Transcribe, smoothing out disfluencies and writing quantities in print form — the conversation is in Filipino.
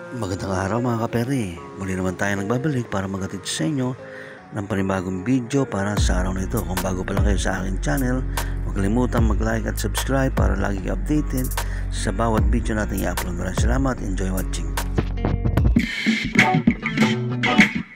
Magandang araw mga kapere. Muli naman tayo nagbabalik para maghatid sa inyo ng panibagong video para sa araw na ito. Kung bago pa lang kayo sa aking channel, huwag kalimutan mag-like at subscribe para lagi updated sa bawat video natin i-upload. Maraming salamat. Enjoy watching.